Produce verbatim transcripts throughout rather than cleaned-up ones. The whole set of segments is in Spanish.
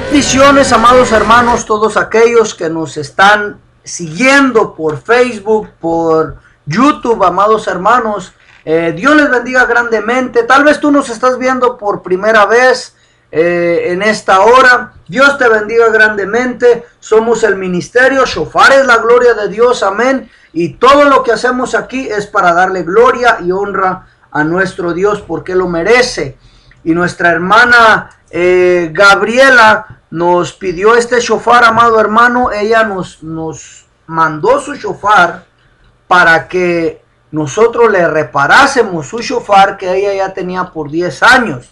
Bendiciones, amados hermanos, todos aquellos que nos están siguiendo por Facebook, por YouTube, amados hermanos. Eh, Dios les bendiga grandemente. Tal vez tú nos estás viendo por primera vez eh, en esta hora. Dios te bendiga grandemente. Somos el ministerio Shofar es la gloria de Dios, amén. Y todo lo que hacemos aquí es para darle gloria y honra a nuestro Dios porque lo merece. Y nuestra hermana eh, Gabriela nos pidió este shofar, amado hermano. Ella nos, nos mandó su shofar para que nosotros le reparásemos su shofar que ella ya tenía por diez años.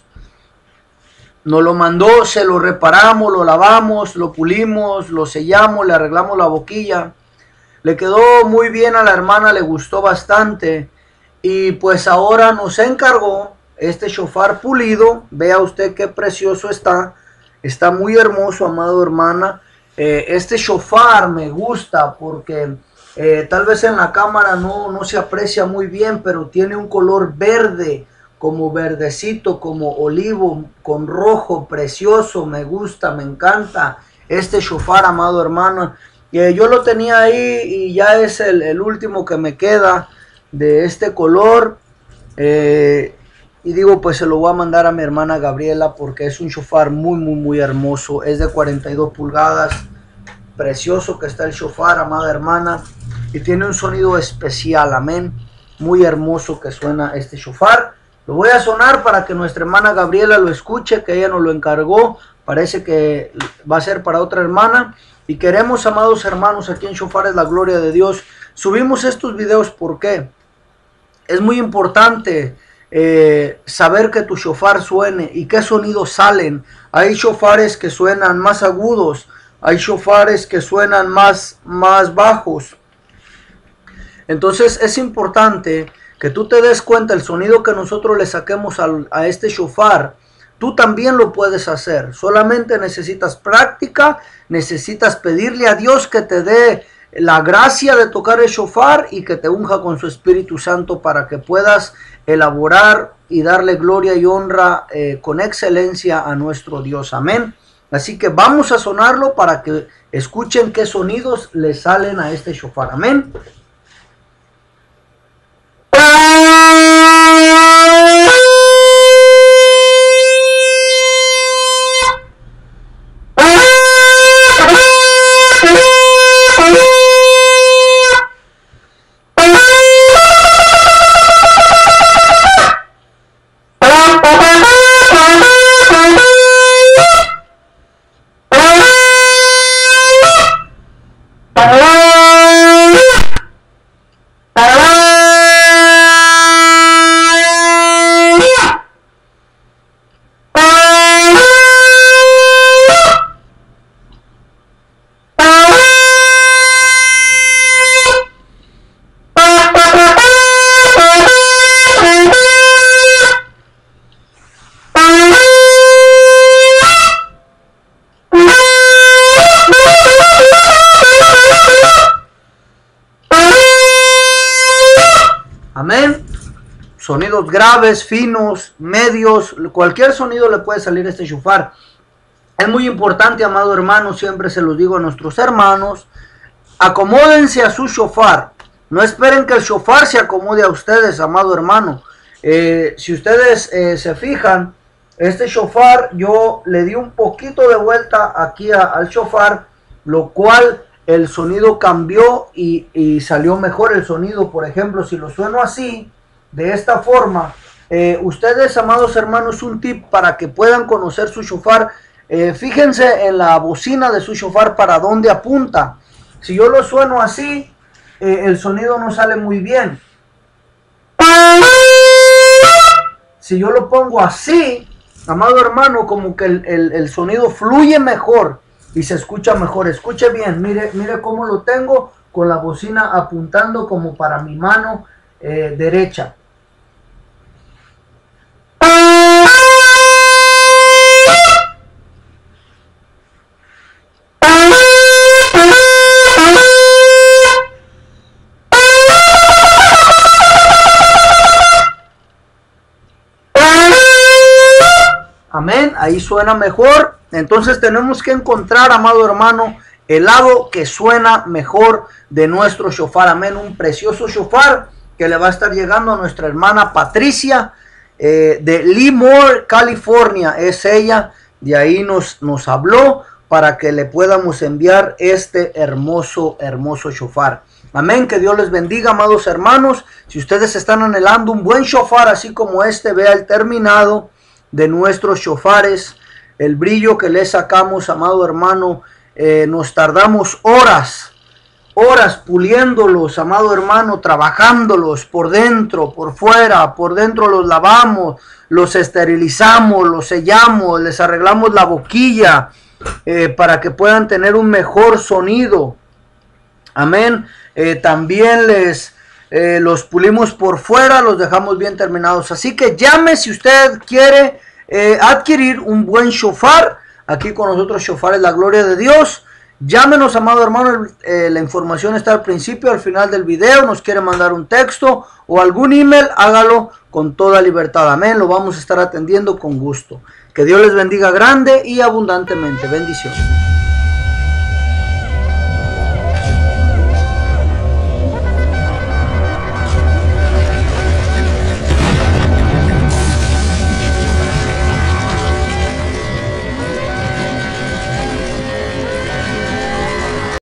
Nos lo mandó, se lo reparamos, lo lavamos, lo pulimos, lo sellamos, le arreglamos la boquilla. Le quedó muy bien a la hermana, le gustó bastante. Y pues ahora nos encargó este shofar pulido. Vea usted qué precioso está. Está muy hermoso, amado hermana. Eh, este shofar me gusta porque eh, tal vez en la cámara no, no se aprecia muy bien, pero tiene un color verde, como verdecito, como olivo, con rojo, precioso. Me gusta, me encanta este shofar, amado hermano. Eh, yo lo tenía ahí y ya es el, el último que me queda de este color. Eh, y digo, pues se lo voy a mandar a mi hermana Gabriela porque es un shofar muy, muy, muy hermoso. Es de cuarenta y dos pulgadas. Precioso que está el shofar, amada hermana. Y tiene un sonido especial, amén. Muy hermoso que suena este shofar. Lo voy a sonar para que nuestra hermana Gabriela lo escuche, que ella nos lo encargó. Parece que va a ser para otra hermana. Y queremos, amados hermanos, aquí en Shofar es la gloria de Dios. Subimos estos videos porque es muy importante eh, saber que tu shofar suene y qué sonidos salen. Hay shofares que suenan más agudos, hay shofares que suenan más, más bajos. Entonces es importante que tú te des cuenta el sonido que nosotros le saquemos a, a este shofar. Tú también lo puedes hacer. Solamente necesitas práctica, necesitas pedirle a Dios que te dé la gracia de tocar el shofar y que te unja con su Espíritu Santo para que puedas elaborar y darle gloria y honra eh, con excelencia a nuestro Dios. Amén. Así que vamos a sonarlo para que escuchen qué sonidos le salen a este shofar. Amén. Amén. Sonidos graves, finos, medios, cualquier sonido le puede salir a este shofar. Es muy importante, amado hermano, siempre se los digo a nuestros hermanos, acomódense a su shofar. No esperen que el shofar se acomode a ustedes, amado hermano. Eh, si ustedes eh, se fijan, este shofar yo le di un poquito de vuelta aquí a, al shofar, lo cual el sonido cambió y, y salió mejor el sonido. Por ejemplo, si lo sueno así, de esta forma, eh, ustedes, amados hermanos, un tip para que puedan conocer su shofar. Eh, fíjense en la bocina de su shofar para dónde apunta. Si yo lo sueno así, eh, el sonido no sale muy bien. Si yo lo pongo así, amado hermano, como que el, el, el sonido fluye mejor y se escucha mejor. Escuche bien, mire, mire cómo lo tengo con la bocina apuntando como para mi mano eh, derecha. Amén. amén, ahí suena mejor. Entonces tenemos que encontrar, amado hermano, el lado que suena mejor de nuestro shofar, amén, un precioso shofar que le va a estar llegando a nuestra hermana Patricia, eh, de Lemoore, California, es ella, de ahí nos, nos habló para que le podamos enviar este hermoso, hermoso shofar. Amén, que Dios les bendiga, amados hermanos. Si ustedes están anhelando un buen shofar, así como este, vea el terminado de nuestros shofares, el brillo que le sacamos, amado hermano, eh, nos tardamos horas, horas puliéndolos, amado hermano, trabajándolos por dentro, por fuera, por dentro los lavamos, los esterilizamos, los sellamos, les arreglamos la boquilla, eh, para que puedan tener un mejor sonido. Amén. Eh, también les eh, los pulimos por fuera, los dejamos bien terminados. Así que llame si usted quiere eh, adquirir un buen shofar. Aquí con nosotros Shofar es la gloria de Dios. Llámenos, amado hermano, eh, la información está al principio, al final del video. Nos quiere mandar un texto o algún email, hágalo con toda libertad. Amén, lo vamos a estar atendiendo con gusto. Que Dios les bendiga grande y abundantemente. Bendiciones.